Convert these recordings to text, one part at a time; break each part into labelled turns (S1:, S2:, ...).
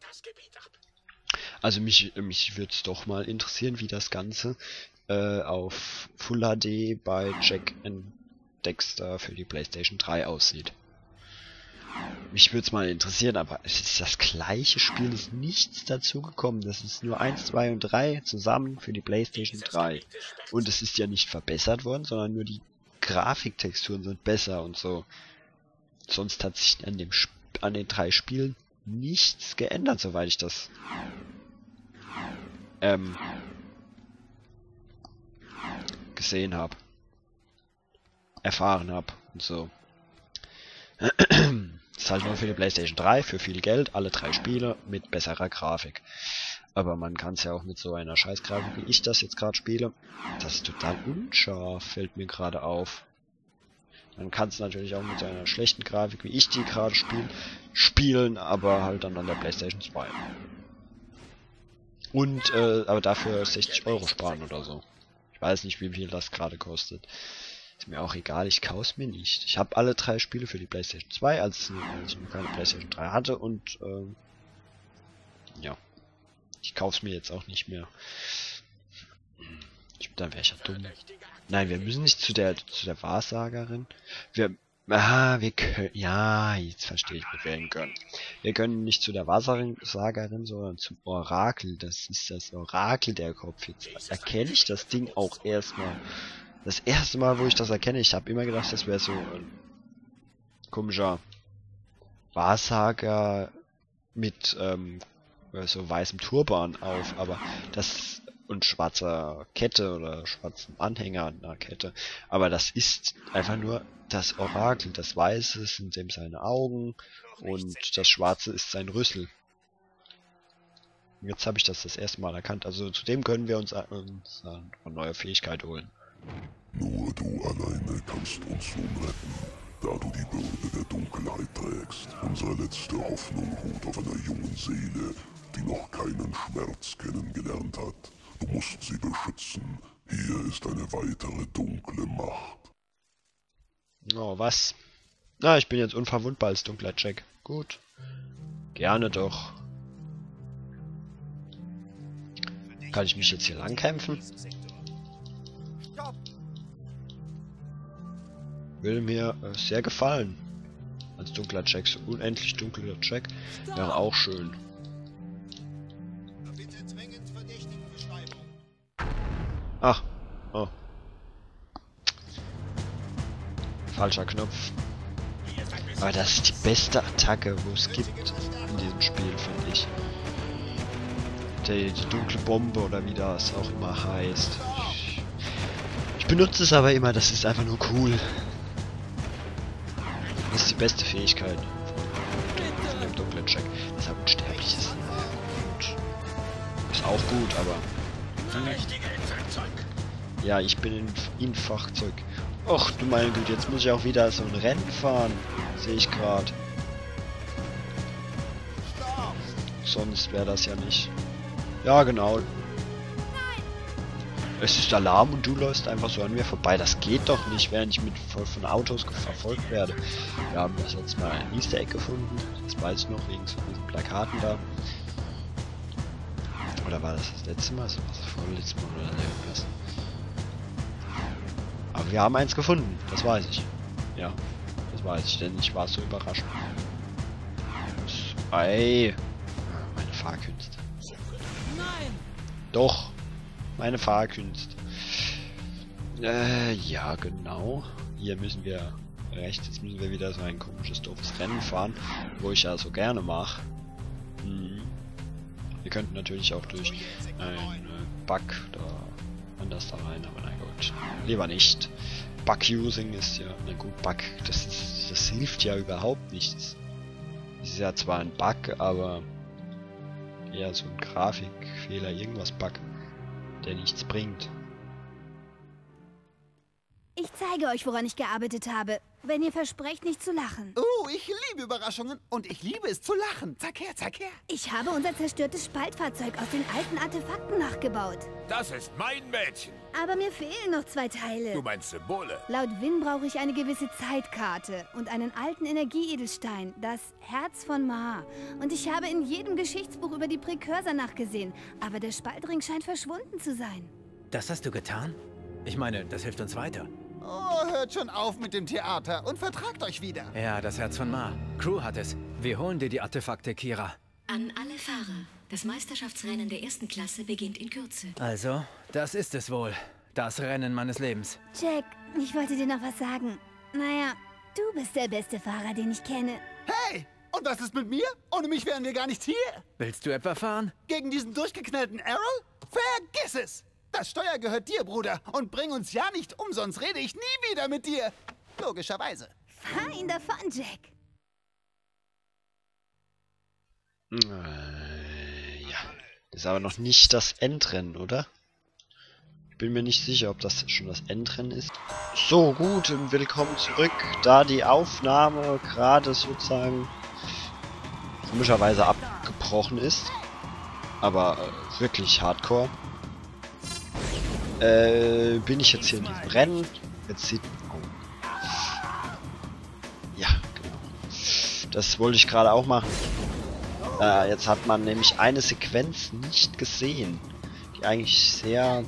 S1: Also mich würde es doch mal interessieren, wie das Ganze auf Full HD bei Jack and Dexter für die PlayStation 3 aussieht. Mich würde es mal interessieren, aber es ist das gleiche Spiel, ist nichts dazugekommen. Das ist nur 1, 2 und 3 zusammen für die PlayStation 3. Und es ist ja nicht verbessert worden, sondern nur die Grafiktexturen sind besser und so. Sonst hat sich an den 3 Spielen nichts geändert, soweit ich das gesehen habe, erfahren habe und so. Ist halt nur für die PlayStation 3, für viel Geld, alle 3 Spiele mit besserer Grafik. Aber man kann es ja auch mit so einer Scheißgrafik, wie ich das jetzt gerade spiele. Das ist total unscharf, fällt mir gerade auf. Man kann es natürlich auch mit so einer schlechten Grafik, wie ich die gerade spielen, aber halt dann an der PlayStation 2. Und, aber dafür 60 € sparen oder so. Ich weiß nicht, wie viel das gerade kostet. Ist mir auch egal, ich kauf's mir nicht. Ich habe alle 3 Spiele für die PlayStation 2, als ich noch keine PlayStation 3 hatte und ja. Ich kauf's mir jetzt auch nicht mehr. Dann wäre ich ja dumm. Nein, wir müssen nicht zu der Wahrsagerin. Wir können. Ja, jetzt verstehe ich, was wir hin können. Wir können nicht zu der Wahrsagerin, sondern zum Orakel. Das ist das Orakel der Kopf. Jetzt erkenne ich das Ding auch erstmal. Das erste Mal, wo ich das erkenne, ich habe immer gedacht, das wäre so ein komischer Wahrsager mit so weißem Turban auf, aber das und schwarzer Kette oder schwarzen Anhänger an der Kette, aber das ist einfach nur das Orakel. Das Weiße sind dem seine Augen und das Schwarze ist sein Rüssel. Und jetzt habe ich das erste Mal erkannt. Also zudem können wir uns eine neue Fähigkeit holen.
S2: Nur du alleine kannst uns nun retten, da du die Bürde der Dunkelheit trägst. Unsere letzte Hoffnung ruht auf einer jungen Seele, die noch keinen Schmerz kennengelernt hat. Du musst sie beschützen. Hier ist eine weitere dunkle Macht.
S1: Oh, was? Na, ich bin jetzt unverwundbar als dunkler Jack. Gut. Gerne doch. Kann ich mich jetzt hier lang kämpfen? Will mir sehr gefallen. Als dunkler Jack, so unendlich dunkler Jack wäre auch schön. Ach, oh. Falscher Knopf. Aber das ist die beste Attacke, wo es gibt in diesem Spiel, finde ich. Die dunkle Bombe oder wie das auch immer heißt. Ich benutze es aber immer, das ist einfach nur cool. Das ist die beste Fähigkeit von dem dunklen Jack. Dass er unsterblich ist. Und ist auch gut, aber... Ja, ich bin in Fachzeug. Och du meine Güte, jetzt muss ich auch wieder so ein Rennen fahren. Sehe ich gerade. Sonst wäre das ja nicht. Ja, genau. Es ist Alarm und du läufst einfach so an mir vorbei. Das geht doch nicht, während ich voll von Autos verfolgt werde. Wir haben das jetzt mal ein Easter Egg gefunden. Das weiß ich noch, wegen so diesen Plakaten da. Oder war das letzte Mal? Das vorletzte Mal oder irgendwas. Aber wir haben eins gefunden, das weiß ich. Ja, das weiß ich, denn ich war so überrascht. Ei, meine Fahrkünste. Nein. Doch, meine Fahrkünste. Ja, genau. Hier müssen wir rechts, jetzt müssen wir wieder so ein komisches, doofes Rennen fahren, wo ich ja so gerne mache. Wir könnten natürlich auch durch einen Bug da anders da rein, aber nein gut. Lieber nicht. Bug-Using ist ja, na gut, Bug, das hilft ja überhaupt nichts. Es ist ja zwar ein Bug, aber eher so ein Grafikfehler, irgendwas Bug, der nichts bringt.
S3: Ich zeige euch, woran ich gearbeitet habe. wenn ihr versprecht, nicht zu lachen.
S4: Ich liebe Überraschungen und ich liebe es zu lachen. Zack her, zack her.
S3: Ich habe unser zerstörtes Spaltfahrzeug aus den alten Artefakten nachgebaut.
S5: Das ist mein Mädchen.
S3: Aber mir fehlen noch 2 Teile.
S5: Du meinst Symbole?
S3: Laut Win brauche ich eine gewisse Zeitkarte und einen alten Energieedelstein, das Herz von Ma. Und ich habe in jedem Geschichtsbuch über die Präcursor nachgesehen, aber der Spaltring scheint verschwunden zu sein.
S6: Das hast du getan? Ich meine, das hilft uns weiter.
S4: Oh, hört schon auf mit dem Theater und vertragt euch wieder.
S6: Ja, das Herz von Ma. Crew hat es. Wir holen dir die Artefakte, Kira.
S7: An alle Fahrer. Das Meisterschaftsrennen der 1. Klasse beginnt in Kürze.
S6: Also, das ist es wohl. Das Rennen meines Lebens.
S3: Jack, ich wollte dir noch was sagen. Naja, du bist der beste Fahrer, den ich kenne.
S4: Hey, und was ist mit mir? Ohne mich wären wir gar nicht hier.
S6: Willst du etwa fahren?
S4: Gegen diesen durchgeknallten Errol? Vergiss es! Das Steuer gehört dir, Bruder. Und bring uns ja nicht um, sonst rede ich nie wieder mit dir. Logischerweise.
S3: Fahr ihn davon, Jack.
S1: Ja, das ist aber noch nicht das Endrennen, oder? Ich bin mir nicht sicher, ob das schon das Endrennen ist. So, gut, und willkommen zurück. Da die Aufnahme gerade sozusagen komischerweise abgebrochen ist, aber wirklich hardcore, bin ich jetzt hier in diesem Rennen. Jetzt sieht... Oh. Ja, genau. Das wollte ich gerade auch machen. Jetzt hat man nämlich eine Sequenz nicht gesehen, die eigentlich sehr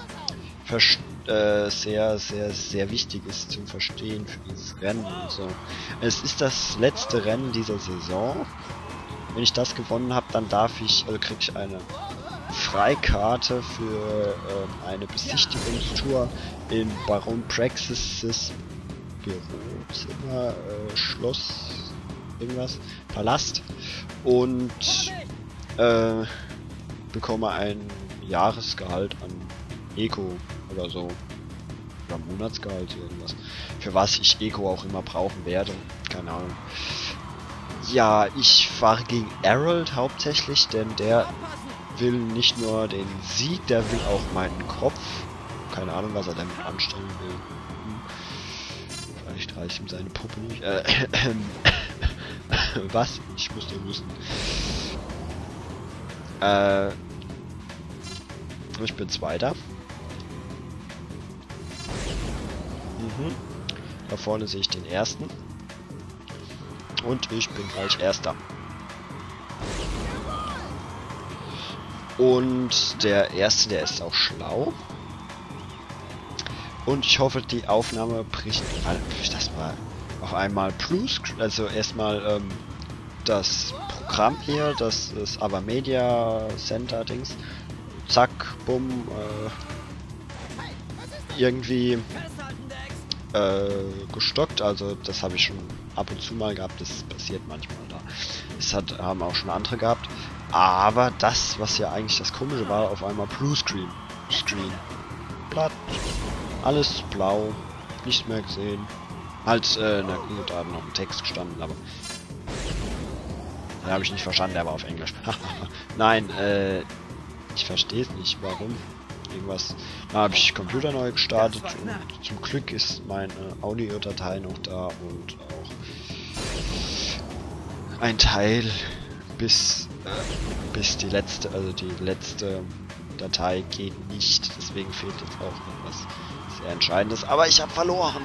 S1: wichtig ist zum Verstehen für dieses Rennen und so. Es ist das letzte Rennen dieser Saison. Wenn ich das gewonnen habe, dann kriege ich eine Freikarte für eine Besichtigungstour in Baron Praxis' Bürozimmer, Schloss, irgendwas, Palast, und bekomme ein Jahresgehalt an Eco oder so, oder Monatsgehalt, irgendwas, für was ich Eco auch immer brauchen werde, keine Ahnung. Ja, ich fahre gegen Errol hauptsächlich, denn der will nicht nur den Sieg, der will auch meinen Kopf. Keine Ahnung, was er damit anstellen will. Vielleicht reicht ihm seine Puppe nicht. Was? Ich muss den wissen. Ich bin Zweiter. Da vorne sehe ich den Ersten. Und ich bin gleich Erster. Und der Erste, der ist auch schlau. Und ich hoffe, die Aufnahme bricht das mal auf einmal Plus. Also erstmal das Programm hier, das Avermedia Center Dings. Zack, bumm, irgendwie gestockt. Also das habe ich schon ab und zu mal gehabt. Das passiert manchmal da. Das haben auch schon andere gehabt. Aber das, was ja eigentlich das Komische war, auf einmal Blue Screen. Platt. Alles blau. Nicht mehr gesehen. Halt, na gut, da hat noch ein Text gestanden, aber... Den habe ich nicht verstanden, der war auf Englisch. Nein, ich verstehe es nicht, warum. Irgendwas... Da habe ich Computer neu gestartet und zum Glück ist meine Audiodatei noch da und auch ein Teil bis die letzte Datei geht nicht, deswegen fehlt jetzt auch noch was sehr Entscheidendes, aber ich habe verloren.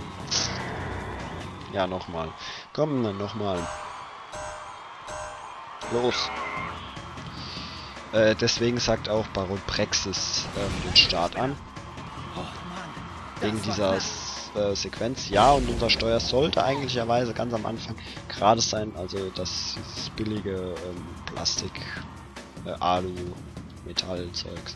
S1: Ja, nochmal. Komm, dann nochmal. Los. Deswegen sagt auch Baron Praxis den Start an. Wegen dieser Sequenz. Ja, und unser Steuer sollte eigentlicherweise ganz am Anfang gerade sein, also das billige Plastik, Alu, Metallzeugs.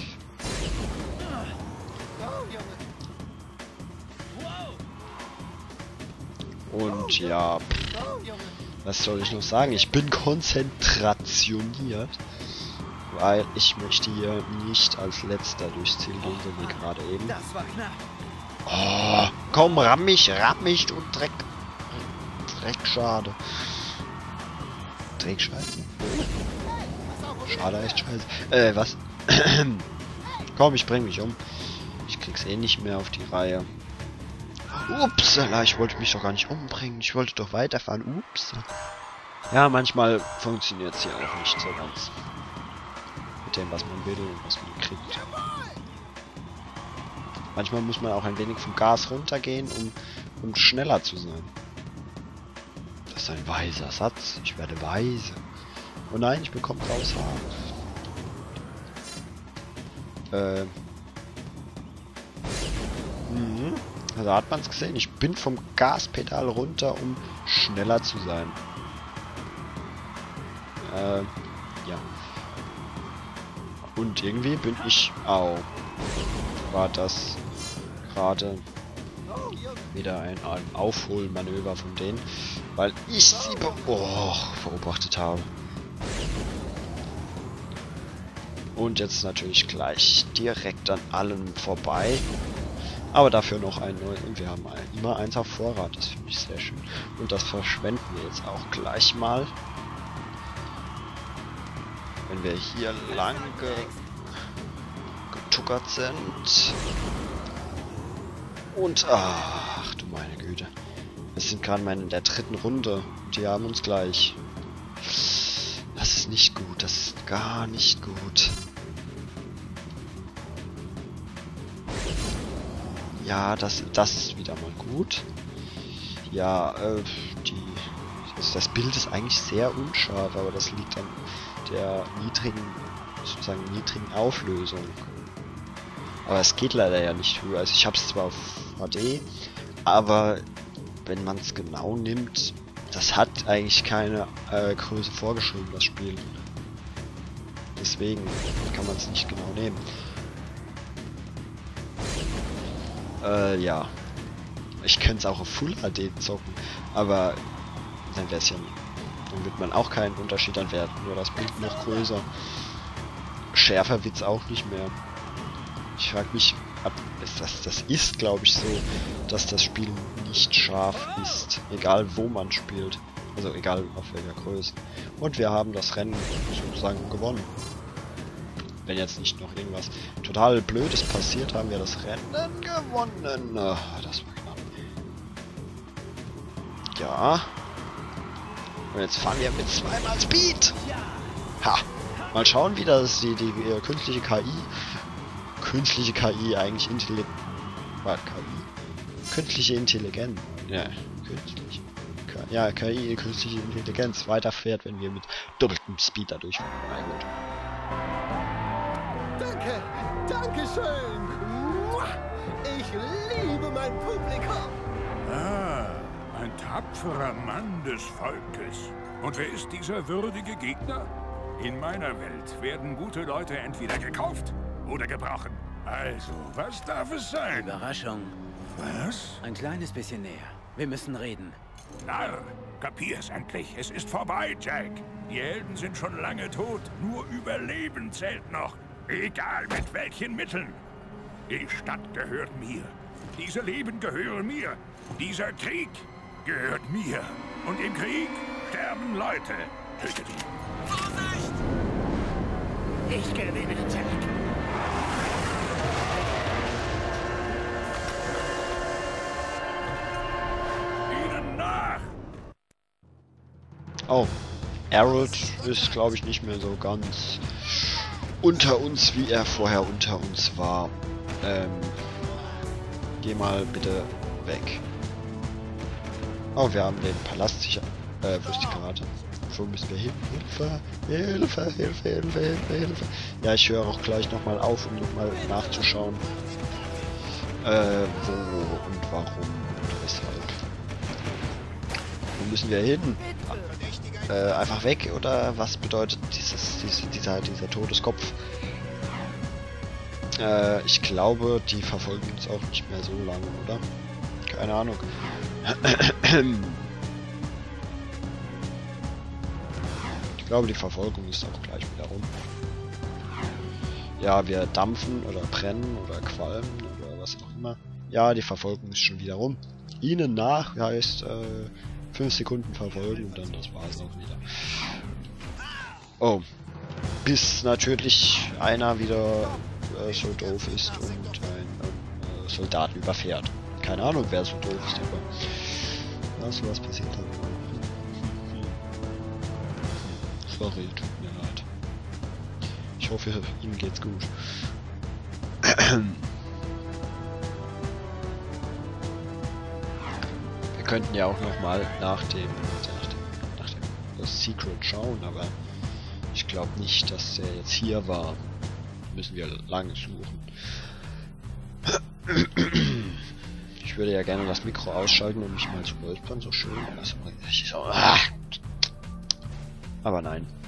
S1: Und ja, was soll ich noch sagen? Ich bin konzentrationiert, weil ich möchte hier nicht als letzter durchs Ziel gehen, so wie gerade eben. Oh, komm, ramm mich, du Dreck. Dreckschade. Dreckscheiße. Schade, echt scheiße. Was? Komm, ich bring mich um. Ich krieg's eh nicht mehr auf die Reihe. Upsala, ich wollte mich doch gar nicht umbringen. Ich wollte doch weiterfahren. Ups. Ja, manchmal funktioniert es hier auch nicht so ganz. Mit dem, was man will und was man kriegt. Manchmal muss man auch ein wenig vom Gas runtergehen, um schneller zu sein. Das ist ein weiser Satz. Ich werde weise. Oh nein, ich bekomme graues Haar. Also hat man es gesehen. Ich bin vom Gaspedal runter, um schneller zu sein. Ja. Und irgendwie bin ich... Au. War das gerade wieder ein Aufholmanöver von denen, weil ich sie beobachtet habe. Und jetzt natürlich gleich direkt an allem vorbei. Aber dafür noch ein neues. Und wir haben immer eins auf Vorrat. Das finde ich sehr schön. Und das verschwenden wir jetzt auch gleich mal. Wenn wir hier lang getuckert sind. Und ach du meine Güte. Wir sind gerade mal in der 3. Runde. Die haben uns gleich. Das ist nicht gut. Das ist gar nicht gut. Ja, das ist wieder mal gut. Ja, das Bild ist eigentlich sehr unscharf, aber das liegt an der niedrigen Auflösung. Aber es geht leider ja nicht höher. Also ich habe es zwar auf HD, aber wenn man es genau nimmt, das hat eigentlich keine Größe vorgeschrieben, das Spiel. Deswegen kann man es nicht genau nehmen. Ja. Ich könnte es auch auf Full HD zocken, aber dann wäre es ja... Dann wird man auch keinen Unterschied, dann wäre nur das Bild noch größer. Schärfer wird es auch nicht mehr. Ich frage mich, das ist glaube ich so, dass das Spiel nicht scharf ist, egal wo man spielt. Also egal auf welcher Größe. Und wir haben das Rennen sozusagen gewonnen. Wenn jetzt nicht noch irgendwas total Blödes passiert, haben wir das Rennen gewonnen. Ach, das war knapp. Ja. Und jetzt fahren wir mit 2x Speed. Ha. Mal schauen, wie das die künstliche KI eigentlich intelligent... Künstliche Intelligenz. Ja, künstliche. Ja, KI, künstliche Intelligenz weiterfährt, wenn wir mit doppeltem Speed dadurch fahren.
S4: Danke, danke schön. Ich liebe mein Publikum.
S5: Ah, ein tapferer Mann des Volkes. Und wer ist dieser würdige Gegner? In meiner Welt werden gute Leute entweder gekauft oder gebrochen. Also, was darf es sein?
S6: Überraschung.
S5: Was?
S6: Ein kleines bisschen näher. Wir müssen reden.
S5: Narr, kapier's endlich. Es ist vorbei, Jack. Die Helden sind schon lange tot. Nur Überleben zählt noch. Egal mit welchen Mitteln. Die Stadt gehört mir. Diese Leben gehören mir. Dieser Krieg gehört mir. Und im Krieg sterben Leute. Tötet ihn.
S4: Vorsicht! Ich gewinne, Jack.
S5: Ihnen nach!
S1: Oh, Harold ist glaube ich nicht mehr so ganz unter uns, wie er vorher unter uns war. Geh mal bitte weg. Oh, wir haben den Palast sicher. Wo ist die Karte? Wo müssen wir hin? Hilfe! Hilfe! Hilfe! Hilfe! Hilfe! Hilfe! Ja, ich höre auch gleich nochmal auf, um nochmal nachzuschauen. Wo und warum und weshalb. Wo müssen wir hin? Einfach weg, oder was bedeutet dieser Todeskopf? Ich glaube, die verfolgen uns auch nicht mehr so lange, oder? Keine Ahnung. Ich glaube, die Verfolgung ist auch gleich wieder rum. Ja, wir dampfen oder brennen oder qualmen oder was auch immer. Ja, die Verfolgung ist schon wieder rum. Ihnen nach heißt 5 Sekunden verfolgen und dann das war's auch wieder. Oh. Bis natürlich einer wieder so doof ist und einen Soldaten überfährt. keine Ahnung, wer so doof ist, aber ja, sowas passiert dann. Sorry, tut mir leid. Ich hoffe, Ihnen geht's gut. Wir könnten ja auch nochmal nach dem Secret schauen, aber ich glaube nicht, dass der jetzt hier war. Müssen wir lange suchen. Ich würde ja gerne das Mikro ausschalten, um mich mal zu räuspern, so schön. Aber nein.